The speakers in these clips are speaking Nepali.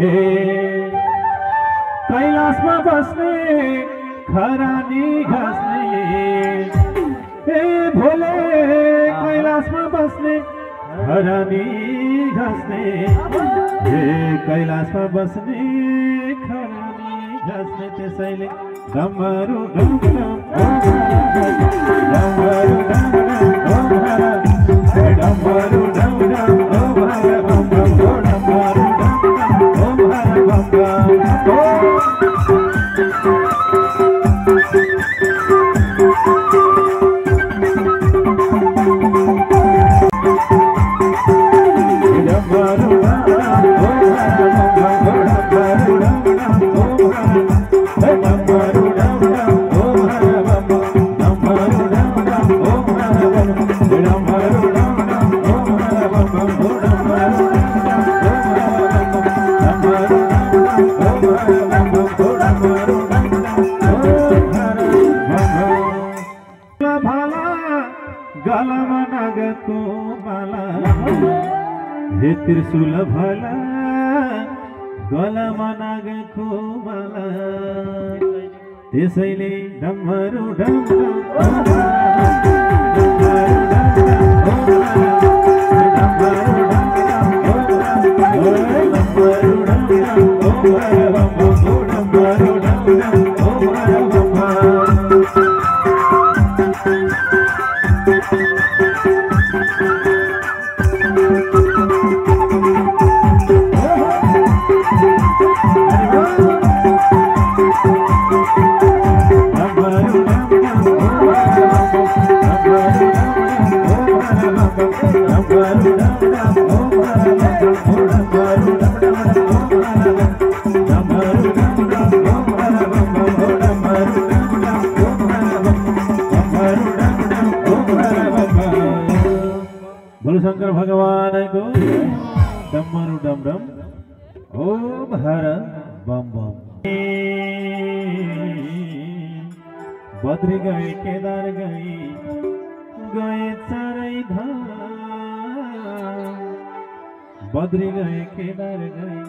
कैलाशमा बस्ने खरानी घस्ने हे भोले कैलाशमा बस्ने खरानी घस्ने हे कैलाशमा बस्ने खरानी घस्ने त्यसैले डमरू डमरू डमरू डमरू त्रिशूल भला गलामा नागको माला त्यसैले डमरू शंकर भगवान को डमरू डम डम ओम हर बम बम। बद्री गए केदार गए चारै धाम बद्री गए केदार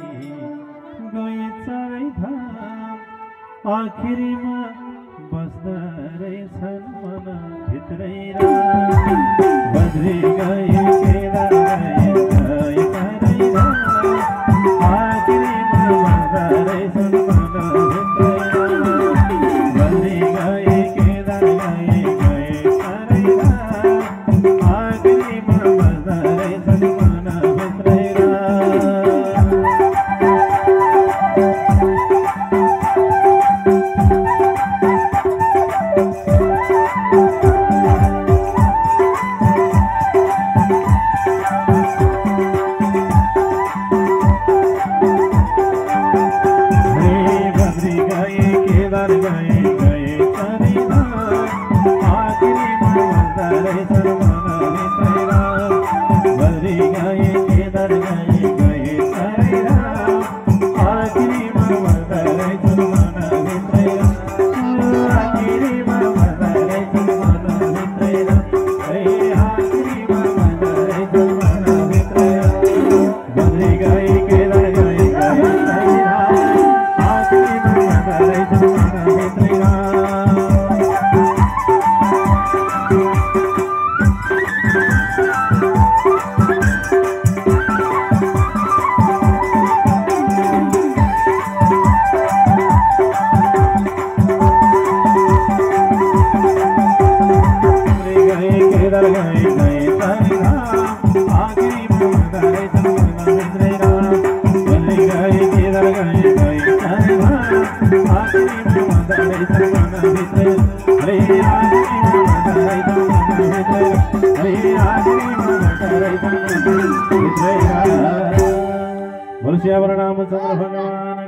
गए चारै धाम आखिरीमा बस्दा रहेछन् मन भित्रै बद्री गए केदार गए चारै धाम आखिरीमा बस्दा रहेछन् मन भित्रै बद्री गए केदार गए चारै धाम आखिरीमा बस्दा रहेछन् मन भित्रै रामचंद्र भगवान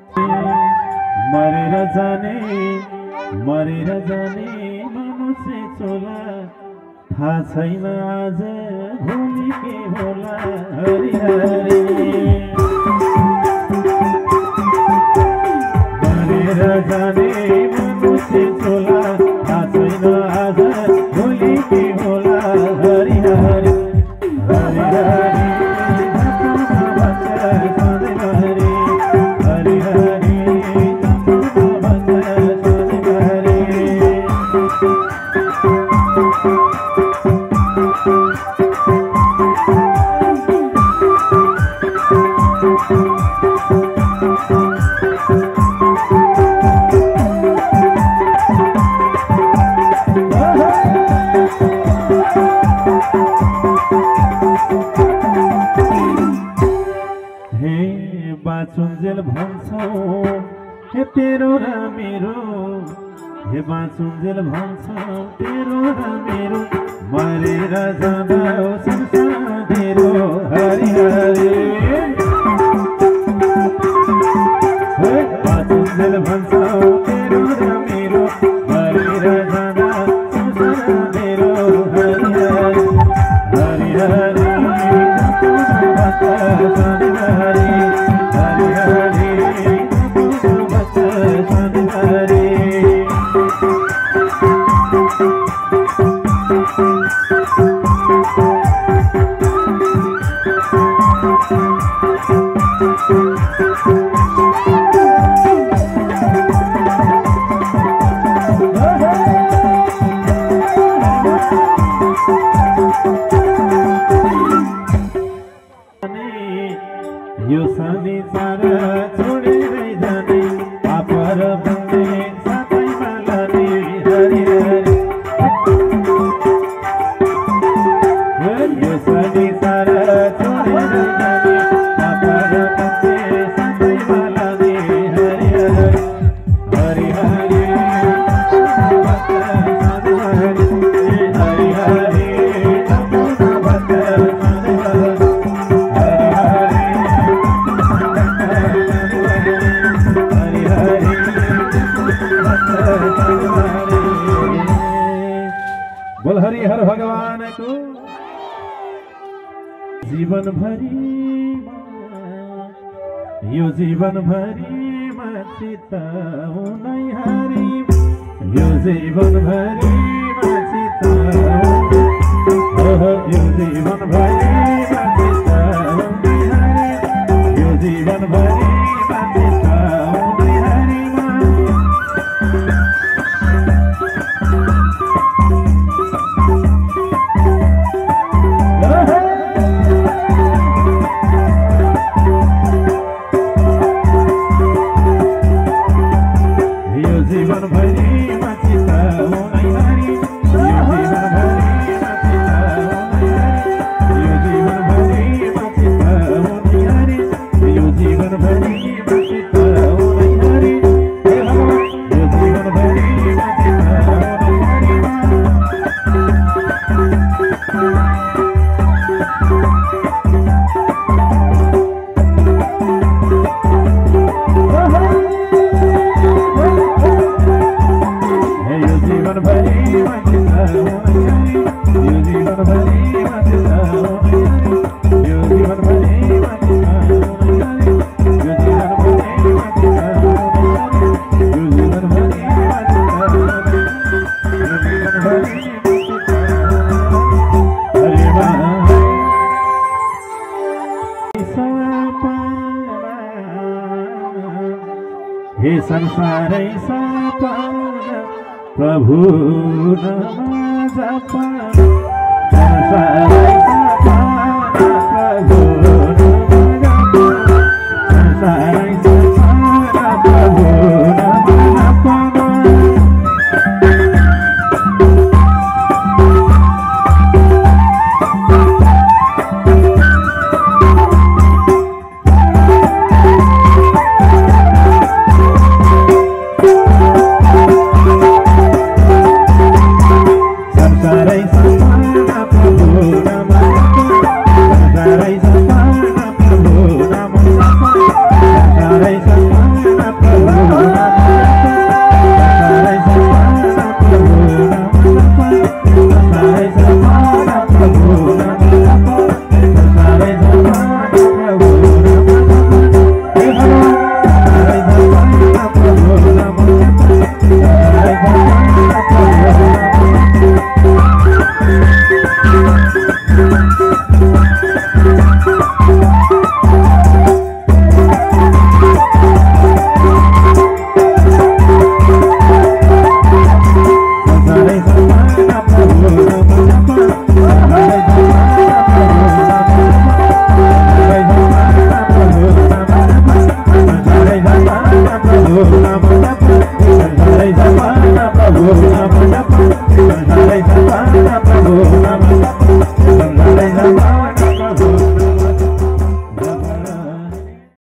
मरेर जाने मनुष्य चोला थाहा छैन आज भोलि के होला हरि हरि मरेर जाने मनुष्य चोला थाहा छैन आज भोलि के होला हरि हरि हरि हरि बाँचुन्जेल भन्छौ हे तेरो र मेरो हे बाँचुन्जेल भन्छौ तेरो र मेरो मरेर जाँदा संसारेरो हरि हरि बाँचुन्जेल भन्छौ तेरो र मेरो मरेर जाँदा संसारेरो हरि हरि हरि हरि यो संसार छोडेरै जाने पापर भन्ने सबैमा लाने हरि हरि यो संसार छोडेरै जाने पापर भन्ने सबैमा लाने हरि हरि हरि हरि हरि बोल हरि हर भगवान को जीवन भरी यो जीवन भरी चिताऊ नै हरि यो जीवन भरी चिताऊ यो जीवन भरी चिताऊ नै हरि यो जीवन भरी चिताऊ नै हरि हे संसारै सपना प्रभु नाम जपना संसारै सपना प्रभु नाम जपना संसारै सपना प्रभु नाम जपना Prabhu